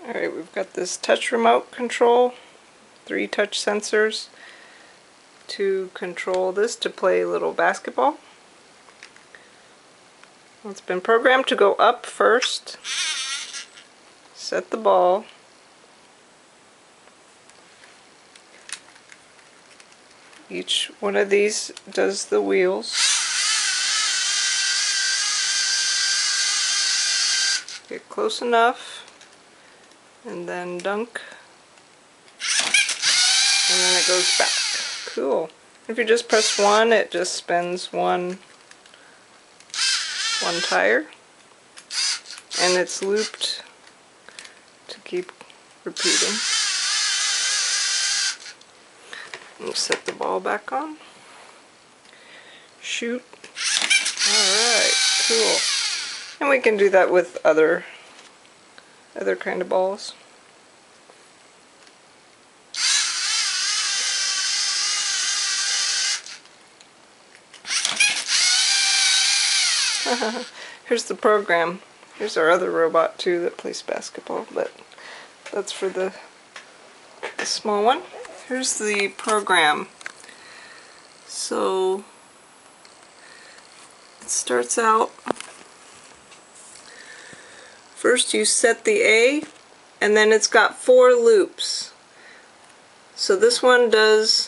Alright, we've got this touch remote control, 3 touch sensors to control this to play little basketball. It's been programmed to go up first, set the ball, each one of these does the wheels. Get close enough and then dunk, and then it goes back. Cool. If you just press 1, it just spins one tire, and it's looped to keep repeating. And set the ball back on. Shoot. Alright, cool. And we can do that with other kind of balls. Here's the program. Here's our other robot too that plays basketball, but that's for the small one. Here's the program. So it starts out, first you set the A, and then it's got 4 loops. So this one does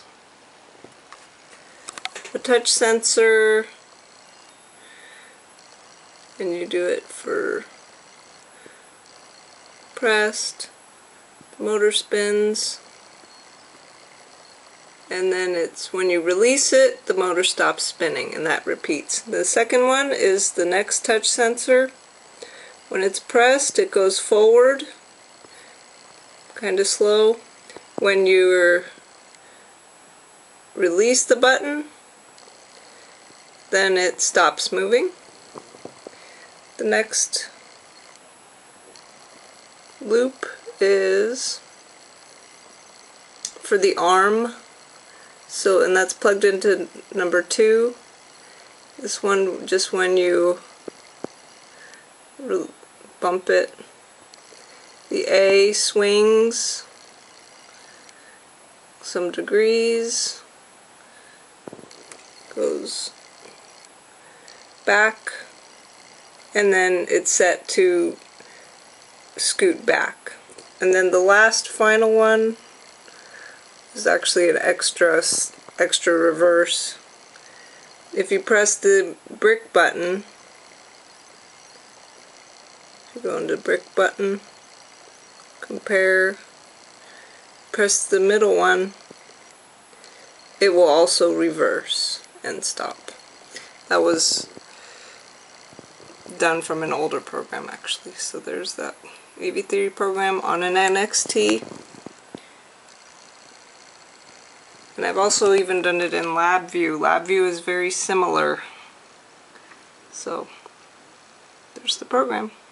a touch sensor, and you do it for pressed, the motor spins, and then it's when you release it, the motor stops spinning, and that repeats. The second one is the next touch sensor. When it's pressed, it goes forward, kind of slow. When you release the button, then it stops moving. The next loop is for the arm, and that's plugged into number 2. This one, just when you bump it, the A swings some degrees, goes back, and then it's set to scoot back. And then the last final one is actually an extra reverse. If you press the brick button, if you go into brick button, compare, press the middle one, it will also reverse and stop. That was done from an older program actually. So there's that AV3 program on an NXT. And I've also even done it in LabVIEW. LabVIEW is very similar. So there's the program.